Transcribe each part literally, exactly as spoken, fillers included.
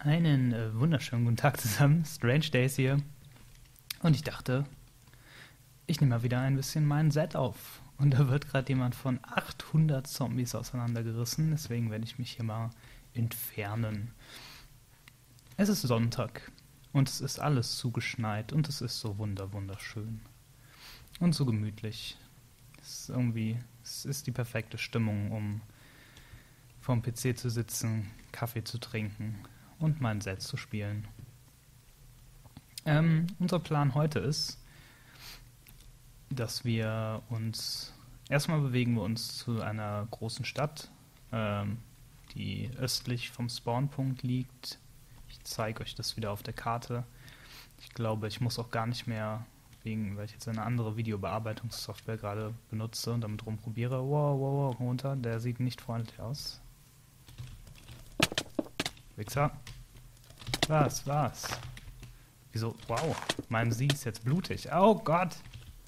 Einen äh, wunderschönen guten Tag zusammen. Strange Days hier. Und ich dachte, ich nehme mal wieder ein bisschen mein Set auf. Und da wird gerade jemand von achthundert Zombies auseinandergerissen. Deswegen werde ich mich hier mal entfernen. Es ist Sonntag. Und es ist alles zugeschneit. Und es ist so wunder wunderschön. Und so gemütlich. Es ist irgendwie, es ist die perfekte Stimmung, um vorm P C zu sitzen, Kaffee zu trinken und mein Set zu spielen. Ähm, unser Plan heute ist, dass wir uns, erstmal bewegen wir uns zu einer großen Stadt, ähm, die östlich vom Spawnpunkt liegt. Ich zeige euch das wieder auf der Karte. Ich glaube, ich muss auch gar nicht mehr, wegen, weil ich jetzt eine andere Videobearbeitungssoftware gerade benutze und damit rumprobiere. Wow, wow, wow, runter, der sieht nicht freundlich aus. Wichser. Was, was? Wieso? Wow, mein Sie ist jetzt blutig. Oh Gott!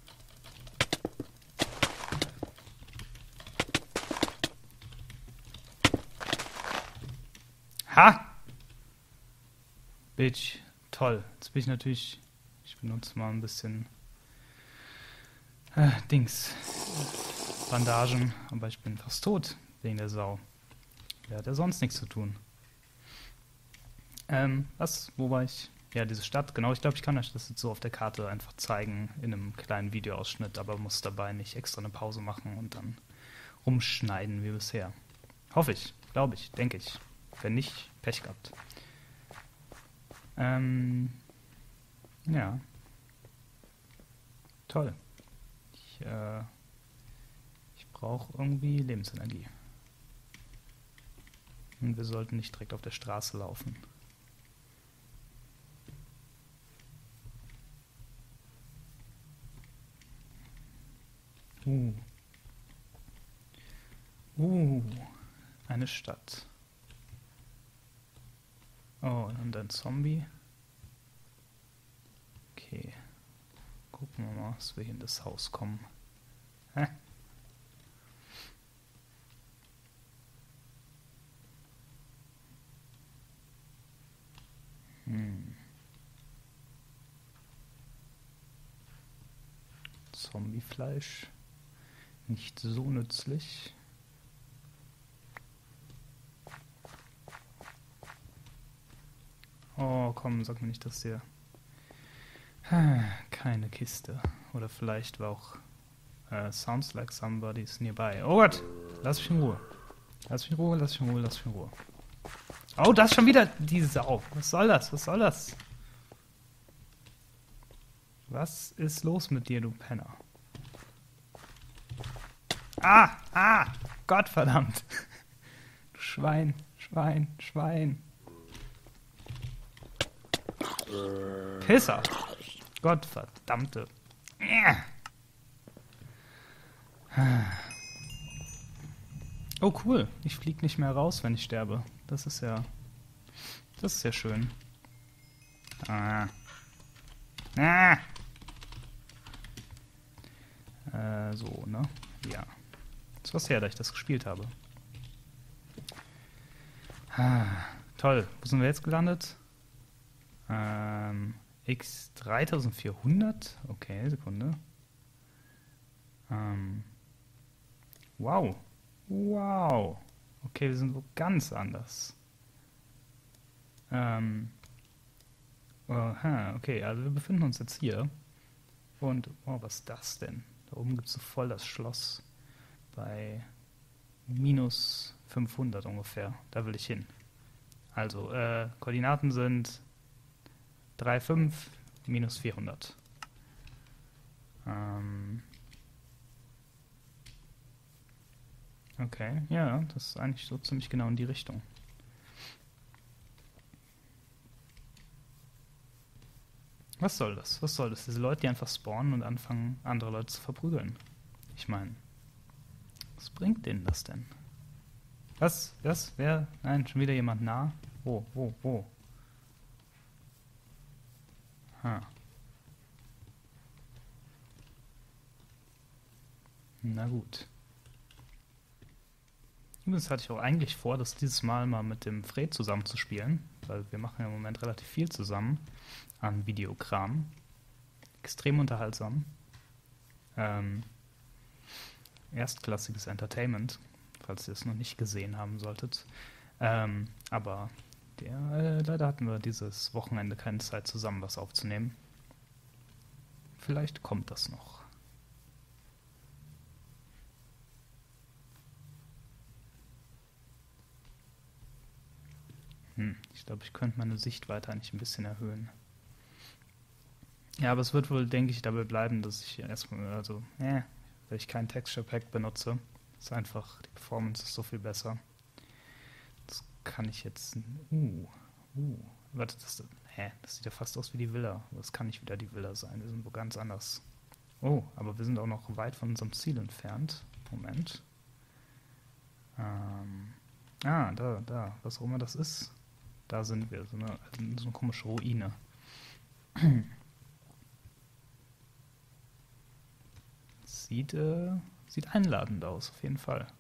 Ha! Bitch. Toll. Jetzt bin ich natürlich... Ich benutze mal ein bisschen... Äh, Dings. Bandagen. Aber ich bin fast tot. Wegen der Sau. Wer hat ja sonst nichts zu tun? Ähm, was? Wo war ich? Ja, diese Stadt. Genau, ich glaube, ich kann euch das jetzt so auf der Karte einfach zeigen. In einem kleinen Videoausschnitt. Aber muss dabei nicht extra eine Pause machen und dann rumschneiden wie bisher. Hoffe ich. Glaube ich. Denke ich. Wenn nicht, Pech gehabt. Ähm, ja. Toll. Ich, äh, ich brauche irgendwie Lebensenergie. Und wir sollten nicht direkt auf der Straße laufen. Uh. Uh. Eine Stadt. Oh, und ein Zombie. Okay. Gucken wir mal, dass wir hier in das Haus kommen. Hä? Hm. Zombiefleisch. Nicht so nützlich. Oh, komm, sag mir nicht, dass hier... Keine Kiste. Oder vielleicht war auch... Uh, sounds like somebody's nearby. Oh Gott! Lass mich in Ruhe. Lass mich in Ruhe, lass mich in Ruhe, lass mich in Ruhe. Oh, da ist schon wieder die Sau. Was soll das? Was soll das? Was ist los mit dir, du Penner? Ah! Ah! Gottverdammt! Du Schwein, Schwein, Schwein. Pisser! Gottverdammte. Oh cool, ich fliege nicht mehr raus, wenn ich sterbe. Das ist ja... Das ist ja schön. Ah. Ah. Äh, so, ne? Ja. Ist was her, da ich das gespielt habe. Ah, toll. Wo sind wir jetzt gelandet? Ähm, X dreitausendvierhundert? Okay, Sekunde. Ähm, wow. Wow. Okay, wir sind wo ganz anders. Ähm, aha, okay, also wir befinden uns jetzt hier. Und, oh, was ist das denn? Da oben gibt es so voll das Schloss. Bei minus fünfhundert ungefähr. Da will ich hin. Also, äh, Koordinaten sind drei Komma fünf minus vierhundert. Ähm, okay, ja, das ist eigentlich so ziemlich genau in die Richtung. Was soll das? Was soll das? Diese Leute, die einfach spawnen und anfangen, andere Leute zu verprügeln. Ich meine, was bringt denen das denn? Was? Was? Wer? Nein, schon wieder jemand nah? Wo? Wo? Wo? Ha. Na gut. Übrigens hatte ich auch eigentlich vor, das dieses Mal mal mit dem Fred zusammen zu spielen, weil wir machen ja im Moment relativ viel zusammen an Videokram. Extrem unterhaltsam. Ähm, erstklassiges Entertainment, falls ihr es noch nicht gesehen haben solltet. Ähm, aber der, äh, leider hatten wir dieses Wochenende keine Zeit zusammen was aufzunehmen. Vielleicht kommt das noch. Hm, ich glaube, ich könnte meine Sichtweite eigentlich ein bisschen erhöhen. Ja, aber es wird wohl, denke ich, dabei bleiben, dass ich erstmal, also, äh, weil ich kein Texture Pack benutze. Ist einfach, die Performance ist so viel besser. Das kann ich jetzt, uh, uh, warte, das, hä, das sieht ja fast aus wie die Villa. Das kann nicht wieder die Villa sein, wir sind wo ganz anders. Oh, aber wir sind auch noch weit von unserem Ziel entfernt. Moment. Ähm, ah, da, da, was auch immer das ist. Da sind wir, so eine, so eine komische Ruine. Sieht, äh, sieht einladend aus, auf jeden Fall.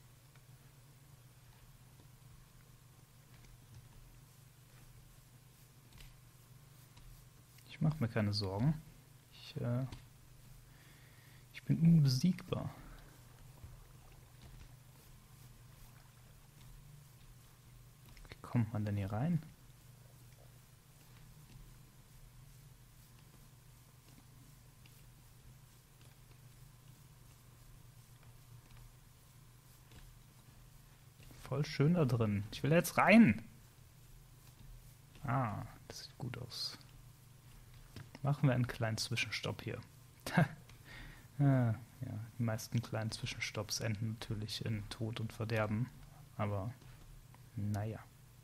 Ich mache mir keine Sorgen. Ich, äh, ich bin unbesiegbar. Wie kommt man denn hier rein? Voll schön da drin. Ich will jetzt rein. Ah, das sieht gut aus. Machen wir einen kleinen Zwischenstopp hier. ah, ja, die meisten kleinen Zwischenstopps enden natürlich in Tod und Verderben. Aber, naja.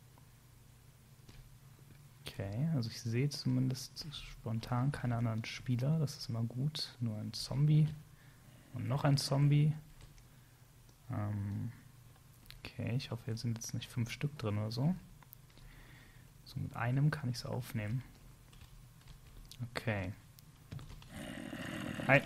Okay, also ich sehe zumindest spontan keine anderen Spieler. Das ist immer gut. Nur ein Zombie. Und noch ein Zombie. Ähm... Okay, ich hoffe, jetzt sind jetzt nicht fünf Stück drin oder so. So, mit einem kann ich es aufnehmen. Okay. Hi.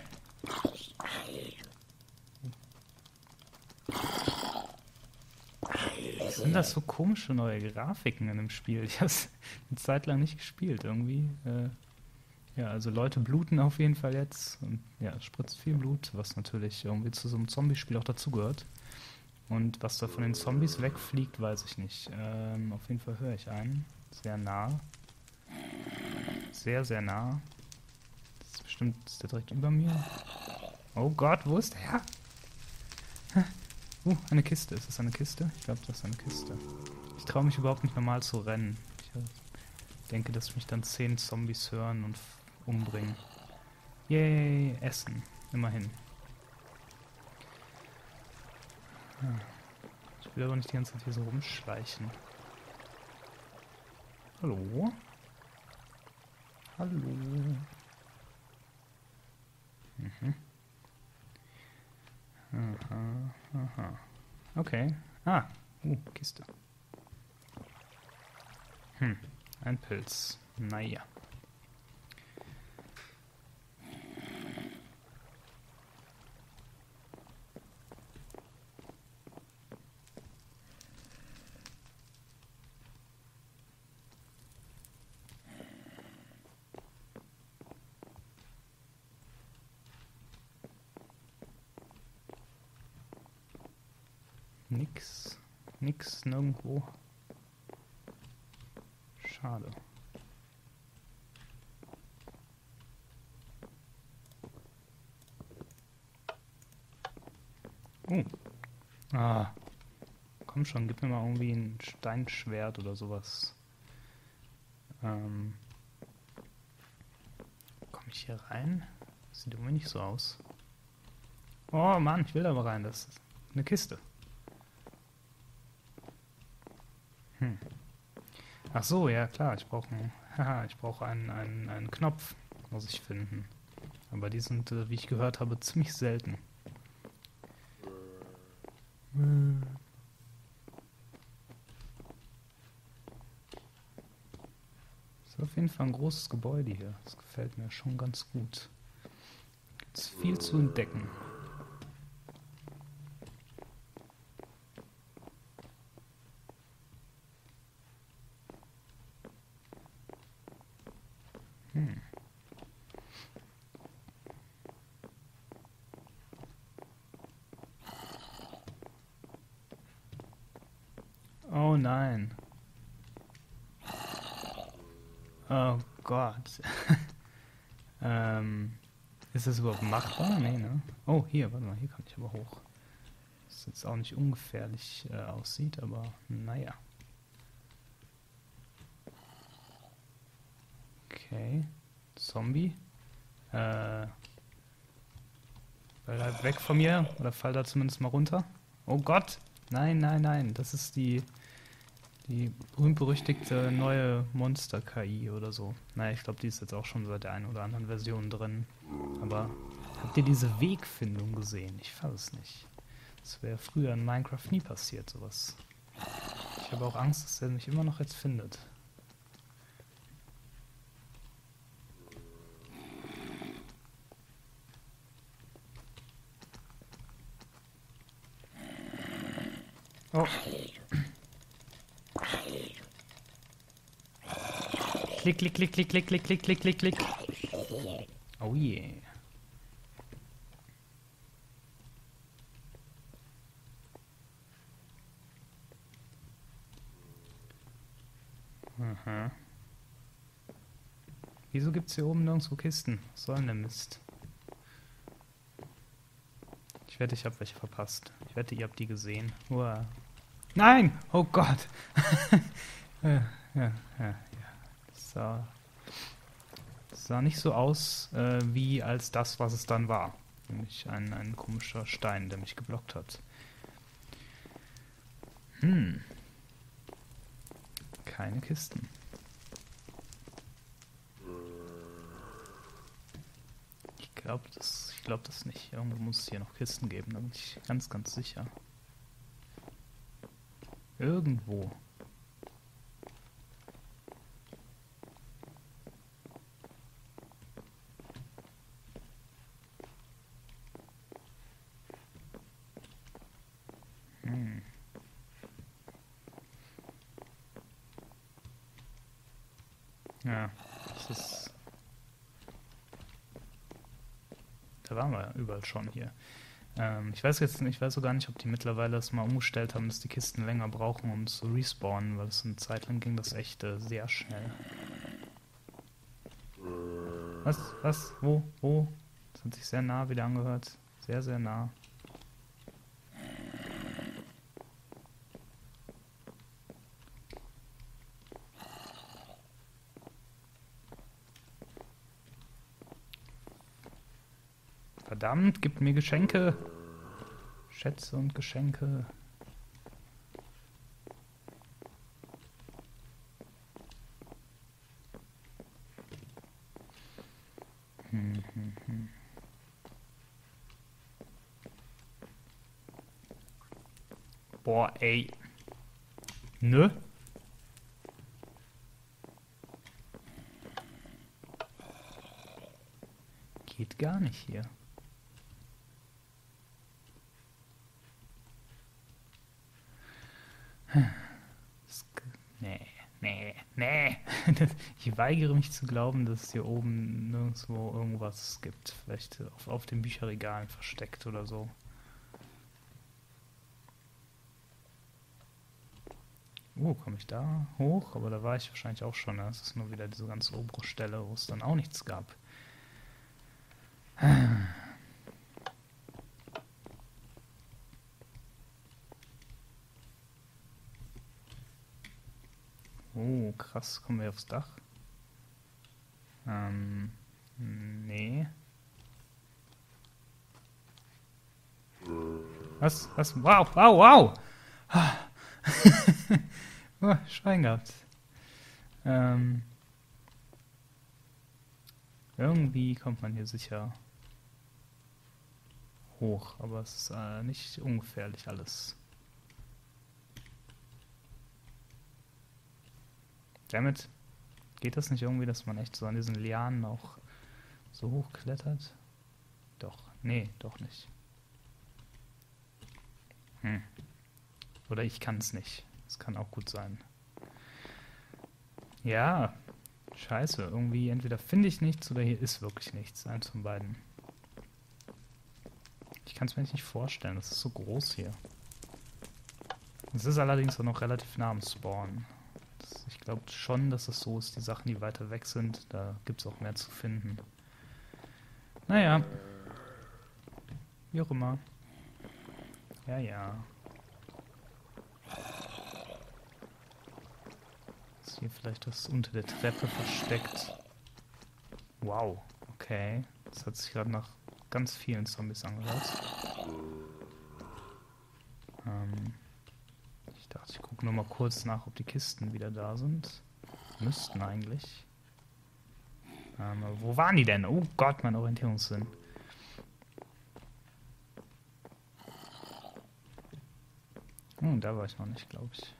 Was sind das so komische neue Grafiken in dem Spiel? Ich habe es eine Zeit lang nicht gespielt. Irgendwie, äh, ja, also Leute bluten auf jeden Fall jetzt. Und ja, es spritzt viel Blut, was natürlich irgendwie zu so einem Zombie-Spiel auch dazugehört. Und was da von den Zombies wegfliegt, weiß ich nicht. Ähm, auf jeden Fall höre ich einen. Sehr nah. Sehr, sehr nah. Das ist bestimmt, ist der direkt über mir? Oh Gott, wo ist der? Uh, eine Kiste. Ist das eine Kiste? Ich glaube, das ist eine Kiste. Ich traue mich überhaupt nicht normal zu rennen. Ich denke, dass mich dann zehn Zombies hören und umbringen. Yay, Essen. Immerhin. Ich will aber nicht die ganze Zeit hier so rumschleichen. Hallo? Hallo? Mhm. Aha, aha. Okay. Ah, uh, Kiste. Hm, ein Pilz. Naja. Nix. Nix nirgendwo. Schade. Oh. Ah. Komm schon, gib mir mal irgendwie ein Steinschwert oder sowas. Ähm. Komme ich hier rein? Sieht irgendwie nicht so aus. Oh Mann, ich will da mal rein. Das ist eine Kiste. Hm. Ach so, ja klar, ich brauche einen, haha, ich brauche einen, einen, einen Knopf, muss ich finden. Aber die sind, äh, wie ich gehört habe, ziemlich selten. Das ist auf jeden Fall ein großes Gebäude hier. Das gefällt mir schon ganz gut. Gibt es viel zu entdecken. Oh nein. Oh Gott. ähm, ist das überhaupt machbar? Nee, ne? Oh, hier, warte mal, hier kann ich aber hoch. Das jetzt auch nicht ungefährlich äh, aussieht, aber naja. Okay. Zombie. Äh. Bleib weg von mir. Oder fall da zumindest mal runter. Oh Gott. Nein, nein, nein. Das ist die, die berühmt-berüchtigte neue Monster-K I oder so. Naja, ich glaube, die ist jetzt auch schon seit der einen oder anderen Version drin. Aber habt ihr diese Wegfindung gesehen? Ich fasse es nicht. Das wäre früher in Minecraft nie passiert, sowas. Ich habe auch Angst, dass er mich immer noch jetzt findet. Oh. Klick, klick, klick, klick, klick, klick, klick, klick, klick, klick. Oh yeah. Aha. Wieso gibt's hier oben nirgendwo Kisten? Was soll denn der Mist? Ich wette, ich habe welche verpasst. Ich wette, ihr habt die gesehen. Uah. Nein! Oh Gott! ja, ja, ja, ja. So. Es sah nicht so aus, äh, wie als das, was es dann war. Nämlich ein, ein komischer Stein, der mich geblockt hat. Hm. Keine Kisten. Ich glaube das, ich glaube das nicht. Irgendwo muss es hier noch Kisten geben, da bin ich ganz, ganz sicher. Irgendwo. Hm. Ja, das ist... Da waren wir überall schon hier. Ähm, ich weiß jetzt nicht, ich weiß so gar nicht, ob die mittlerweile das mal umgestellt haben, dass die Kisten länger brauchen, um zu respawnen, weil es eine Zeit lang ging das echt äh, sehr schnell. Was? Was? Wo? Wo? Das hat sich sehr nah wieder angehört. Sehr, sehr nah. Verdammt, gib mir Geschenke. Schätze und Geschenke. Hm, hm, hm. Boah, ey. Ne? Geht gar nicht hier. Das, nee, nee, nee. Ich weigere mich zu glauben, dass es hier oben nirgendwo irgendwas gibt. Vielleicht auf, auf den Bücherregalen versteckt oder so. Oh, komme ich da hoch? Aber da war ich wahrscheinlich auch schon. Das ist nur wieder diese ganz obere Stelle, wo es dann auch nichts gab. Oh, krass. Kommen wir aufs Dach? Ähm, nee. Was? Was? Wow, wow, wow! Oh, Schwein gehabt. Ähm, irgendwie kommt man hier sicher hoch, aber es ist äh, nicht ungefährlich alles. Damit geht das nicht irgendwie, dass man echt so an diesen Lianen auch so hoch klettert? Doch, nee, doch nicht. Hm. Oder ich kann es nicht. Das kann auch gut sein. Ja, scheiße. Irgendwie entweder finde ich nichts oder hier ist wirklich nichts. Eins von beiden. Ich kann es mir nicht vorstellen. Das ist so groß hier. Es ist allerdings auch noch relativ nah am Spawn. Das, ich glaube schon, dass es so ist, die Sachen, die weiter weg sind, da gibt es auch mehr zu finden. Naja. Wie auch immer. Ja, ja. Ist hier vielleicht was unter der Treppe versteckt? Wow, okay. Das hat sich gerade nach ganz vielen Zombies angehört. Ähm, ich dachte, ich gucke nur mal kurz nach, ob die Kisten wieder da sind. Müssten eigentlich. Ähm, aber wo waren die denn? Oh Gott, mein Orientierungssinn. Hm, da war ich noch nicht, glaube ich.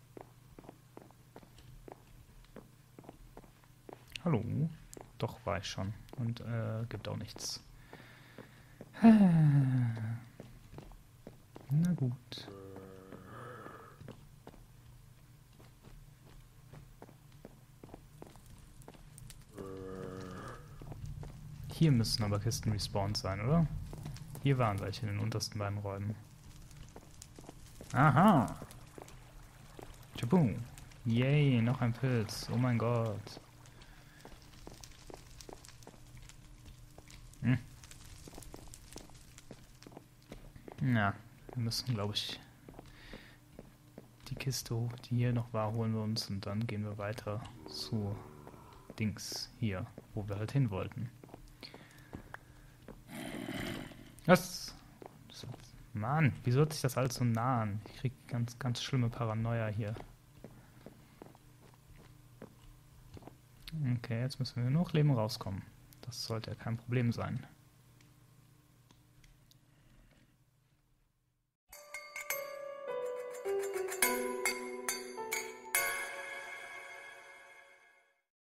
Hallo? Doch, war ich schon. Und äh, gibt auch nichts. Na gut. Hier müssen aber Kisten respawned sein, oder? Hier waren welche in den untersten beiden Räumen. Aha! Tschabum! Yay, noch ein Pilz. Oh mein Gott. Hm. Na, wir müssen, glaube ich, die Kiste, die hier noch war, holen wir uns und dann gehen wir weiter zu Dings hier, wo wir halt hin wollten. Was? Mann, wieso hört sich das alles so nah an? Ich krieg ganz, ganz schlimme Paranoia hier. Okay, jetzt müssen wir nur noch leben rauskommen. Das sollte ja kein Problem sein.